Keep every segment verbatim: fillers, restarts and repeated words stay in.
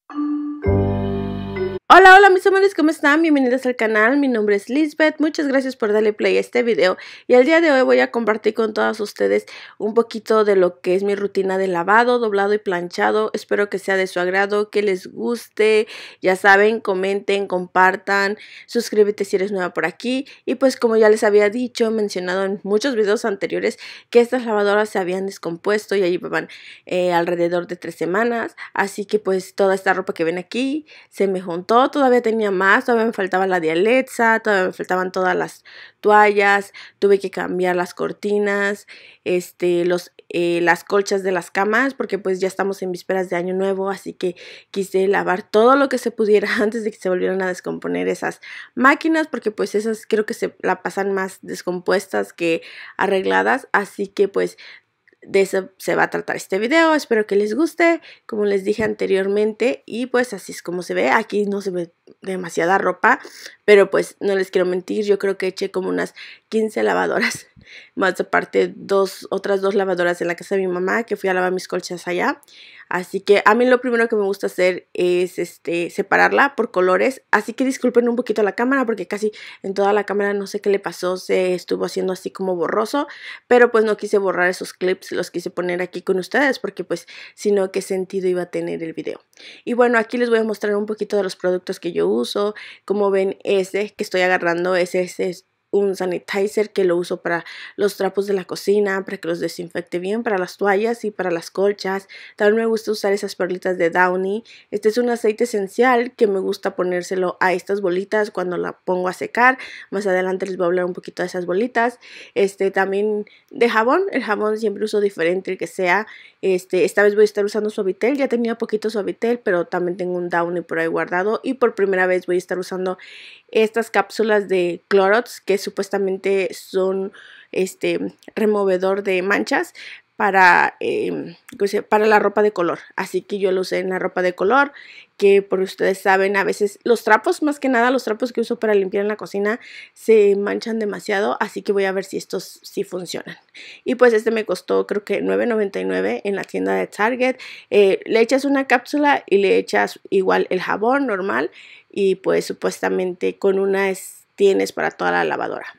Hola, hola mis amores, ¿cómo están? Bienvenidos al canal, mi nombre es Lisbeth, muchas gracias por darle play a este video y el día de hoy voy a compartir con todos ustedes un poquito de lo que es mi rutina de lavado, doblado y planchado. Espero que sea de su agrado, que les guste, ya saben, comenten, compartan, suscríbete si eres nueva por aquí y pues como ya les había dicho, mencionado en muchos videos anteriores que estas lavadoras se habían descompuesto y ahí llevaban eh, alrededor de tres semanas, así que pues toda esta ropa que ven aquí se me juntó. Todavía tenía más, todavía me faltaba la de Alexa, todavía me faltaban todas las toallas, tuve que cambiar las cortinas, este, los, eh, las colchas de las camas, porque pues ya estamos en vísperas de año nuevo, así que quise lavar todo lo que se pudiera antes de que se volvieran a descomponer esas máquinas, porque pues esas creo que se la pasan más descompuestas que arregladas, así que pues de eso se va a tratar este video. Espero que les guste, como les dije anteriormente, y pues así es como se ve. Aquí no se ve demasiada ropa, pero pues no les quiero mentir, yo creo que eché como unas quince lavadoras, más aparte dos, otras dos lavadoras en la casa de mi mamá, que fui a lavar mis colchas allá. Así que a mí lo primero que me gusta hacer es este separarla por colores, así que disculpen un poquito la cámara porque casi en toda la cámara no sé qué le pasó, se estuvo haciendo así como borroso, pero pues no quise borrar esos clips, los quise poner aquí con ustedes porque pues si no, qué sentido iba a tener el video. Y bueno, aquí les voy a mostrar un poquito de los productos que yo uso. Como ven, ese que estoy agarrando, ese, ese es un sanitizer que lo uso para los trapos de la cocina, para que los desinfecte bien, para las toallas y para las colchas. También me gusta usar esas perlitas de Downy. Este es un aceite esencial que me gusta ponérselo a estas bolitas cuando la pongo a secar. Más adelante les voy a hablar un poquito de esas bolitas. Este también de jabón, el jabón siempre uso diferente, el que sea. Este, esta vez voy a estar usando Suavitel, ya tenía poquito Suavitel, pero también tengo un Downy por ahí guardado y por primera vez voy a estar usando estas cápsulas de Clorox que supuestamente son este removedor de manchas para, eh, para la ropa de color, así que yo lo usé en la ropa de color, que por ustedes saben, a veces los trapos, más que nada los trapos que uso para limpiar en la cocina se manchan demasiado, así que voy a ver si estos sí funcionan. Y pues este me costó creo que nueve noventa y nueve en la tienda de Target. Eh, le echas una cápsula y le echas igual el jabón normal y pues supuestamente con una es, tienes para toda la lavadora.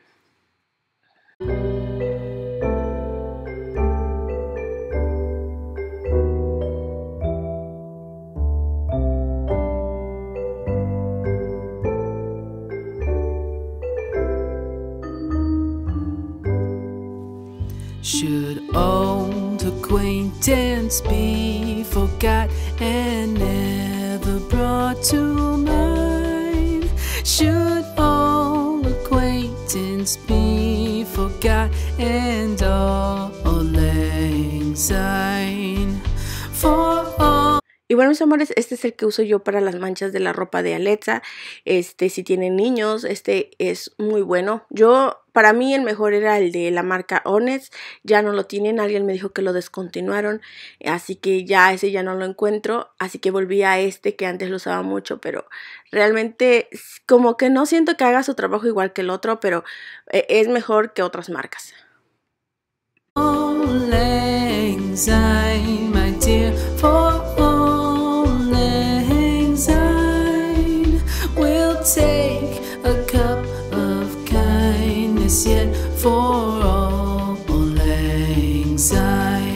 Should old acquaintance be forgot and never brought to mind? Should old acquaintance be forgot and all lang syne for all? Y bueno, mis amores, este es el que uso yo para las manchas de la ropa de Alexa. Este, si tienen niños, este es muy bueno. Yo, para mí el mejor era el de la marca Honest. Ya no lo tienen, alguien me dijo que lo descontinuaron. Así que ya ese ya no lo encuentro. Así que volví a este que antes lo usaba mucho, pero realmente como que no siento que haga su trabajo igual que el otro, pero es mejor que otras marcas. Auld Lang Syne, my dear, for Auld Lang Syne, we'll take a cup of kindness yet for Auld Lang Syne.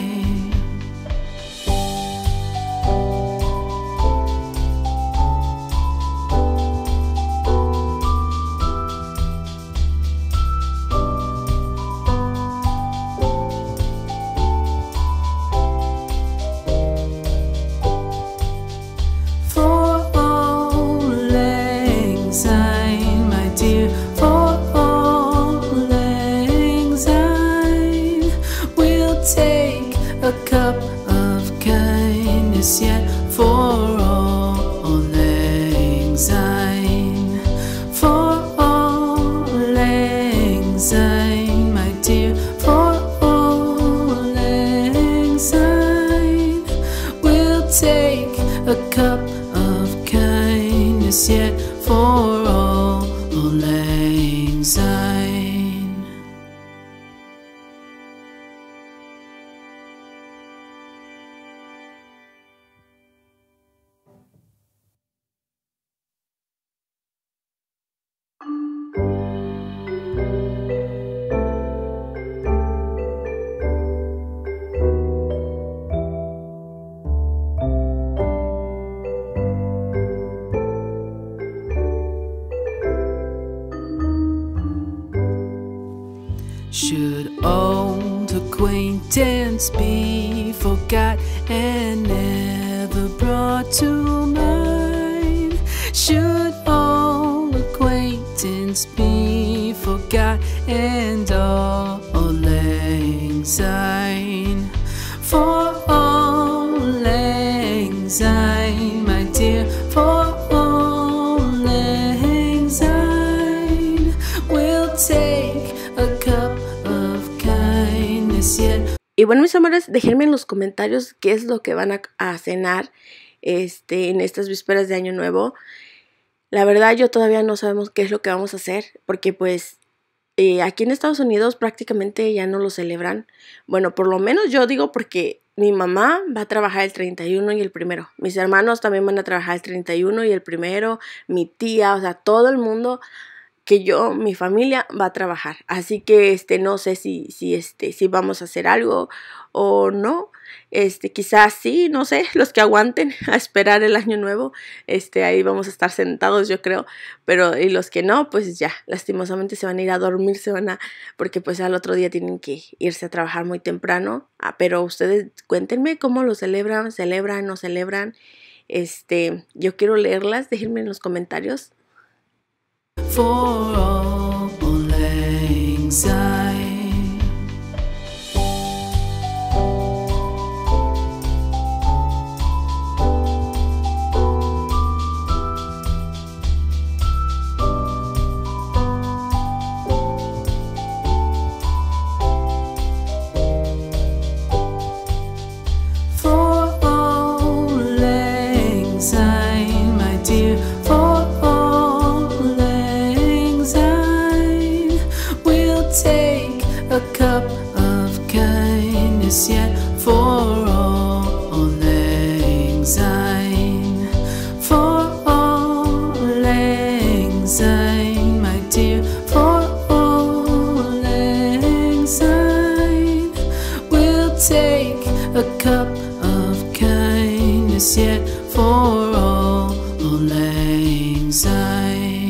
A cup of kindness yet for Auld Lang Syne, for Auld Lang Syne, my dear, for Auld Lang Syne, we'll take a cup of kindness yet for Auld Lang Syne. acquaintance be forgot and never brought to mind? Should all acquaintance be forgot and all lang syne? For all lang syne, my dear, for all lang syne, we'll take a cup of kindness yet. Y bueno, mis amores, déjenme en los comentarios qué es lo que van a, a cenar este, en estas vísperas de Año Nuevo. La verdad, yo todavía no sabemos qué es lo que vamos a hacer, porque pues eh, aquí en Estados Unidos prácticamente ya no lo celebran. Bueno, por lo menos yo digo porque mi mamá va a trabajar el treinta y uno y el primero. Mis hermanos también van a trabajar el treinta y uno y el primero. Mi tía, o sea, todo el mundo que yo, mi familia va a trabajar. Así que este no sé si si este si vamos a hacer algo o no. Este quizás sí, no sé, los que aguanten a esperar el año nuevo, este ahí vamos a estar sentados, yo creo, pero y los que no, pues ya, lastimosamente se van a ir a dormir, se van a porque pues al otro día tienen que irse a trabajar muy temprano. Ah, pero ustedes cuéntenme cómo lo celebran, celebran, no celebran. Este, yo quiero leerlas, déjenme en los comentarios. For all lang syne, for all lang syne, my dear, for take a cup of kindness yet. For all lang syne, for all lang syne, my dear, for all lang syne, we'll take a cup of kindness yet. For all lang syne.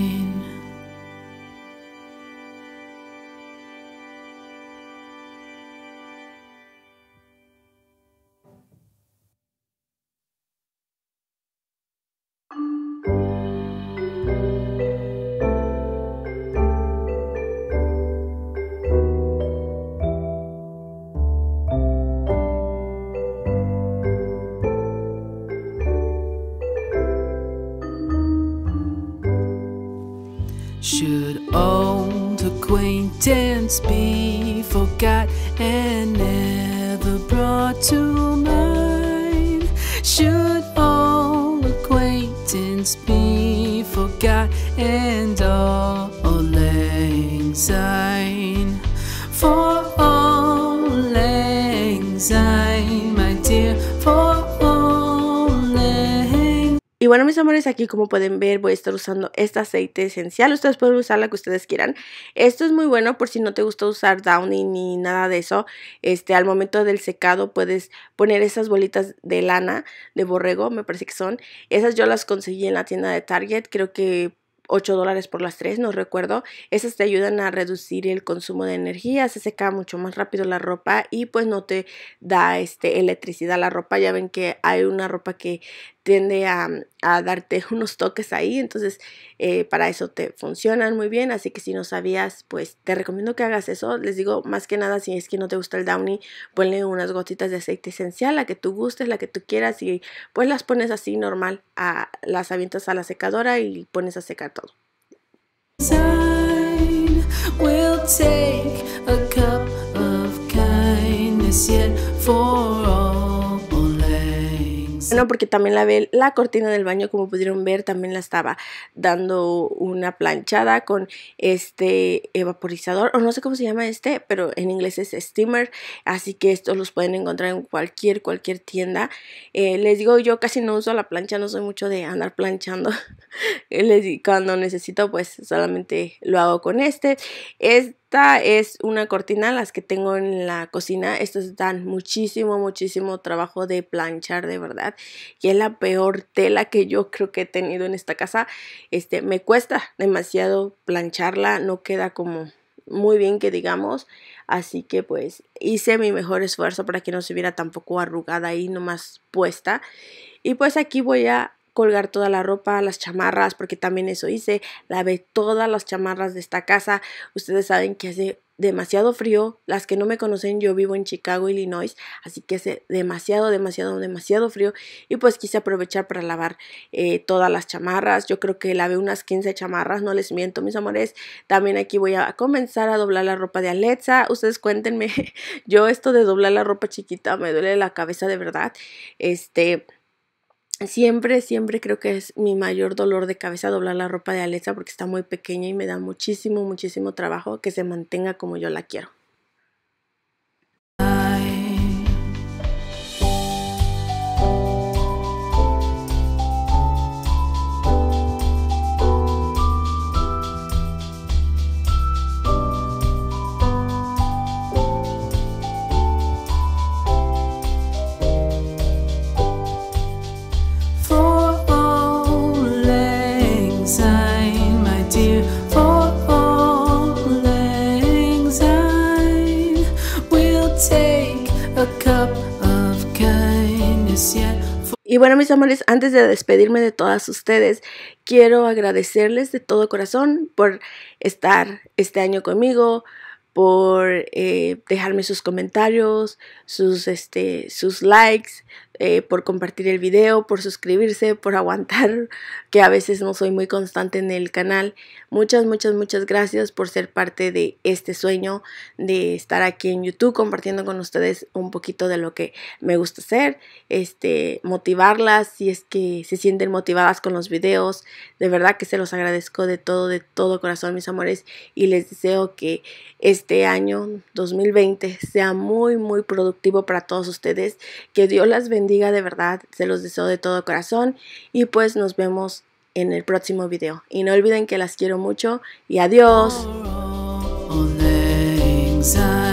Should old acquaintance be forgot and never brought to mind? Should old acquaintance be forgot and all lang syne? For all lang syne, my dear, for all lang. Y bueno, mis amores, aquí como pueden ver voy a estar usando este aceite esencial. Ustedes pueden usar la que ustedes quieran. Esto es muy bueno por si no te gusta usar Downy ni nada de eso. Este, al momento del secado puedes poner esas bolitas de lana de borrego, me parece que son. Esas yo las conseguí en la tienda de Target, creo que ocho dólares por las tres, no recuerdo. Esas te ayudan a reducir el consumo de energía, se seca mucho más rápido la ropa y pues no te da este electricidad la ropa. Ya ven que hay una ropa que tiende a, a darte unos toques ahí, entonces eh, para eso te funcionan muy bien. Así que si no sabías, pues te recomiendo que hagas eso. Les digo, más que nada, si es que no te gusta el Downy, ponle unas gotitas de aceite esencial, la que tú gustes, la que tú quieras, y pues las pones así normal, a, las avientas a la secadora y pones a secar todo. We'll take a cup of kindness yet for all. Bueno, porque también lavé la cortina del baño, como pudieron ver, también la estaba dando una planchada con este evaporizador, o no sé cómo se llama este, pero en inglés es steamer, así que estos los pueden encontrar en cualquier, cualquier tienda. Eh, les digo, yo casi no uso la plancha, no soy mucho de andar planchando. Les digo, cuando necesito, pues solamente lo hago con este. Esta es una cortina, las que tengo en la cocina. Estos dan muchísimo, muchísimo trabajo de planchar, de verdad. Y es la peor tela que yo creo que he tenido en esta casa. Este, me cuesta demasiado plancharla, no queda como muy bien que digamos. así que pues hice mi mejor esfuerzo para que no se viera tampoco arrugada ahí nomás puesta. Y pues aquí voy a colgar toda la ropa, las chamarras, porque también eso hice, lavé todas las chamarras de esta casa. Ustedes saben que hace demasiado frío. Las que no me conocen, yo vivo en Chicago, Illinois, así que hace demasiado, demasiado, demasiado frío, y pues quise aprovechar para lavar eh, todas las chamarras. Yo creo que lavé unas quince chamarras, no les miento, mis amores. También aquí voy a comenzar a doblar la ropa de Alexa. Ustedes cuéntenme, yo esto de doblar la ropa chiquita me duele la cabeza de verdad. Este... Siempre, siempre creo que es mi mayor dolor de cabeza doblar la ropa de Alexa porque está muy pequeña y me da muchísimo, muchísimo trabajo que se mantenga como yo la quiero. Y bueno, mis amores, antes de despedirme de todas ustedes, quiero agradecerles de todo corazón por estar este año conmigo, por eh, dejarme sus comentarios, sus, este, sus likes, eh, por compartir el video, por suscribirse, por aguantar que a veces no soy muy constante en el canal. Muchas, muchas, muchas gracias por ser parte de este sueño de estar aquí en YouTube compartiendo con ustedes un poquito de lo que me gusta hacer, este, motivarlas si es que se sienten motivadas con los videos. De verdad que se los agradezco de todo, de todo corazón, mis amores, y les deseo que este año dos mil veinte sea muy, muy productivo para todos ustedes. Que Dios las bendiga de verdad, se los deseo de todo corazón y pues nos vemos en el próximo video. Y no olviden que las quiero mucho y adiós.